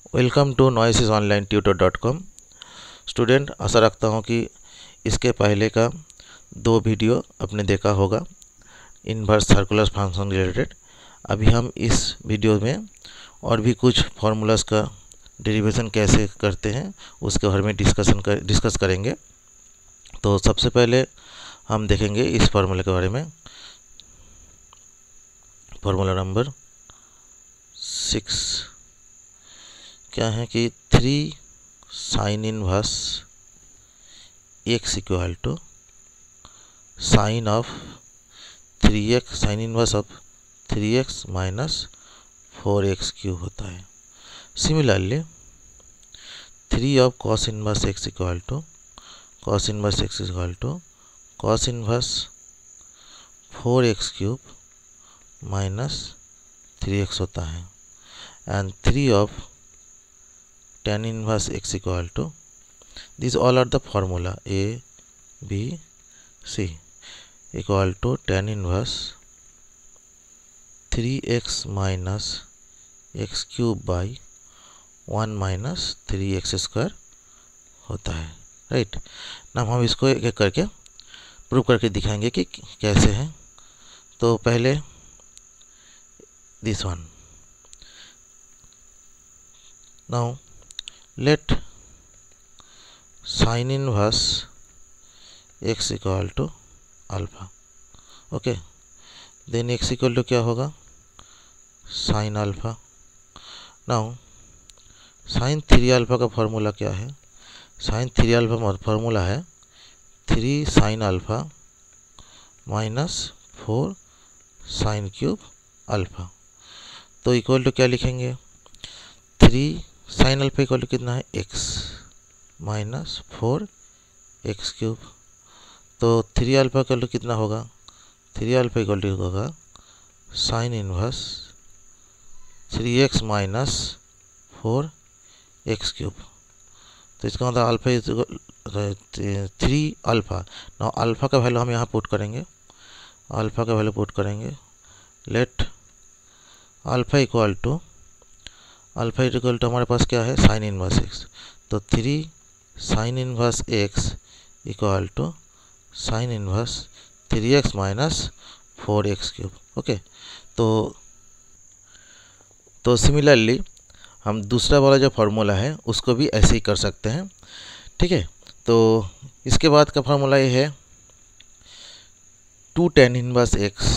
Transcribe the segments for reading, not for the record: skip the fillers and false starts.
Welcome to noiesisonlinitutor.com। Student, आशा रखता हूँ कि इसके पहले का 2 वीडियो आपने देखा होगा इनवर्स सर्कुलर फंक्शन रिलेटेड। अभी हम इस वीडियो में और भी कुछ फार्मूलाज का डेरिवेशन कैसे करते हैं उसके बारे में डिस्कस करेंगे। तो सबसे पहले हम देखेंगे इस फार्मूले के बारे में। फार्मूला नंबर 6 क्या है कि 3 sine inverse x equal to sine of 3x sine inverse of 3x minus 4x cube होता है। Similarly 3 of cos inverse x equal to cos inverse x equal to cos inverse 4x cube minus 3x होता है। And 3 of tan inverse x equal to, these all are the formula a b c equal to tan inverse 3x minus x cube by 1 minus 3x square होता है। Right ना, हम इसको एक एक करके प्रूव करके दिखाएंगे कि कैसे है। तो पहले this one. Now let sin inverse x equal to alpha। Okay, then x equal to क्या होगा, sin alpha. Now sin 3 alpha का फॉर्मूला क्या है? sin 3 अल्फा फॉर्मूला है 3 sin alpha minus 4 sin cube alpha. तो इक्वल टू क्या लिखेंगे, 3 sine alpha equal to कितना है, x माइनस 4x क्यूब। तो 3 अल्फा इक्वल टू कितना होगा, 3 अल्फा इक्वल टू होगा sine inverse 3x minus 4x cube. तो इसका मतलब अल्फा इज 3 अल्फा। ना अल्फा का वैल्यू हम यहाँ पुट करेंगे, अल्फा का वैल्यू पुट करेंगे। लेट अल्फा इक्वल टू हमारे पास क्या है, साइन इनवर्स एक्स। तो 3 sine inverse x equal to sine inverse 3x minus 4x cube. Okay, तो सिमिलरली हम दूसरा वाला जो फार्मूला है उसको भी ऐसे ही कर सकते हैं। ठीक है, तो इसके बाद का फार्मूला ये है 2 tan inverse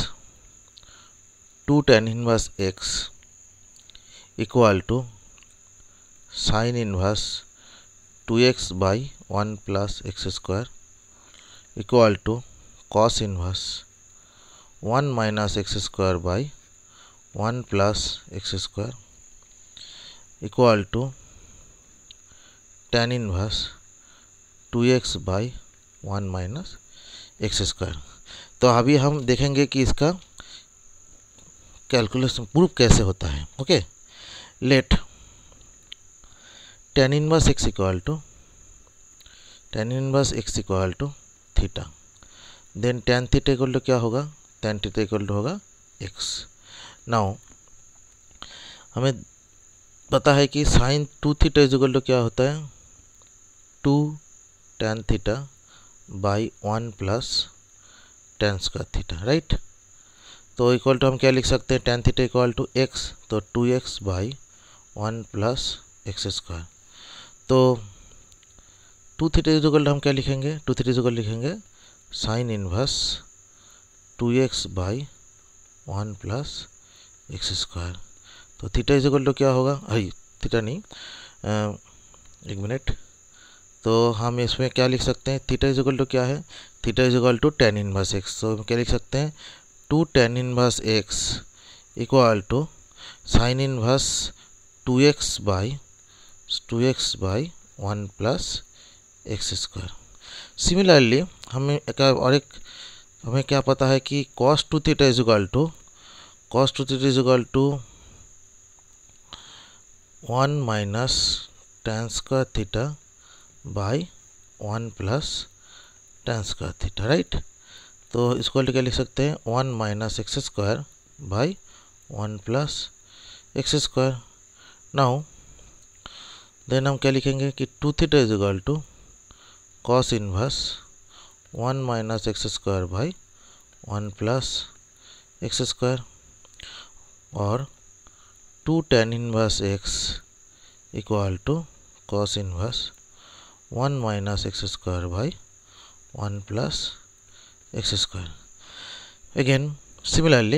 x equal to sine inverse 2x by 1 plus x square equal to cos inverse 1 minus x square by 1 plus x square equal to tan inverse 2x by 1 minus x square. तो अभी हम देखेंगे कि इसका calculation proof कैसे होता है। Okay, let tan inverse x equal to theta. Then tan theta equal to क्या होगा, tan थीटा इक्वल टू होगा x। नाउ हमें पता है कि साइन 2 थीटा इक्वल टू क्या होता है, 2 tan theta by 1 plus tan square theta. Right, तो इक्वल टू हम क्या लिख सकते हैं, tan theta equal to x, तो 2x by 1 plus x square. तो 2 थीटा इक्वल टू हम क्या लिखेंगे, 2 थीटा इक्वल लिखेंगे sine inverse 2x by 1 plus x square. तो थीटा इक्वल टू क्या होगा, अरे थीटा नहीं, एक मिनट। तो हम इसमें क्या लिख सकते हैं, थीटा इक्वल टू क्या है, theta equal to tan inverse x। तो हम क्या लिख सकते हैं, 2 tan inverse x equal to sine inverse 2x by 1 plus x square. Similarly हमें क्या पता है कि cos 2 theta equal to 1 minus tan square theta by 1 plus tan square theta. Right, तो इसको क्या लिख सकते हैं, 1 minus x square by 1 plus x square. Now then हम क्या लिखेंगे कि 2 theta is equal to cos inverse 1 minus x square by 1 plus x square और 2 tan inverse x equal to cos inverse 1 minus x square by 1 plus x square. Again similarly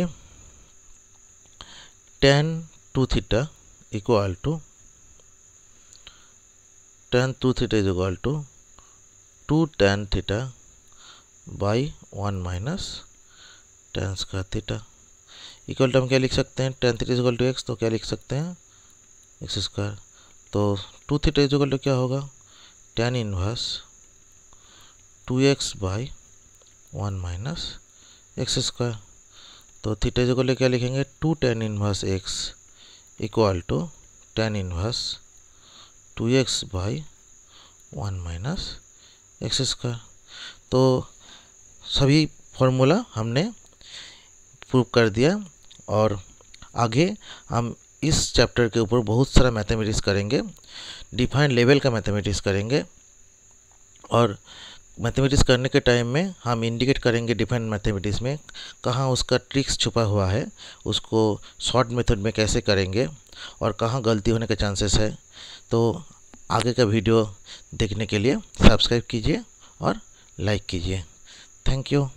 tan 2 theta equal to tan 2 theta is equal to 2 tan theta by 1 minus tan square theta equal to हम क्या लिख सकते हैं, tan theta is equal to x, तो क्या लिख सकते हैं एक्स स्क्वायर। तो 2 थीटा इज इक्वल टू क्या होगा, tan inverse 2x by 1 minus x square. तो थीटा इज इक्वल टू क्या लिखेंगे, 2 tan inverse x equal to tan inverse 2x by 1 minus x square. तो सभी फॉर्मूला हमने प्रूव कर दिया और आगे हम इस चैप्टर के ऊपर बहुत सारा मैथमेटिक्स करेंगे, डिफाइंड लेवल का मैथमेटिक्स करेंगे और मैथमेटिक्स करने के टाइम में हम इंडिकेट करेंगे डिफाइंड मैथमेटिक्स में कहाँ उसका ट्रिक्स छुपा हुआ है, उसको शॉर्ट मेथड में कैसे करेंगे और कहाँ गलती होने के चांसेस है। तो आगे का वीडियो देखने के लिए सब्सक्राइब कीजिए और लाइक कीजिए। Thank you.